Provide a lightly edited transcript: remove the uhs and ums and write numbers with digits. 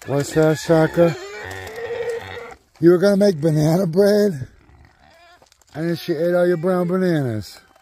What's that, Shaka? You were gonna make banana bread? And then she ate all your brown bananas.